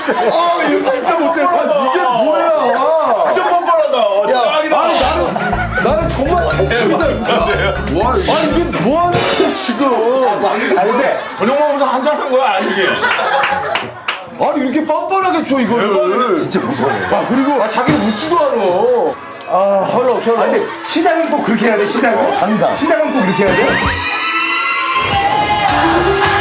아, 이거 진짜 못했어. 이게 뭐야? 진짜 뻔뻔하다. 짱이다. 아니 나는 정말 정신이다. 와, 아니 이게 뭐하는 거야 지금? 아니 근데 저녁 먹으면서 한잔한 거야 아니게? 아니 이렇게 뻔뻔하게 줘 이거를. 진짜 뻔뻔해. 아 그리고 자기는 묻지도 않아. 셜록. 아니 근데 시장은 꼭 그렇게 해야 돼. 시장은 항상. 시장은 꼭 그렇게 해야 돼.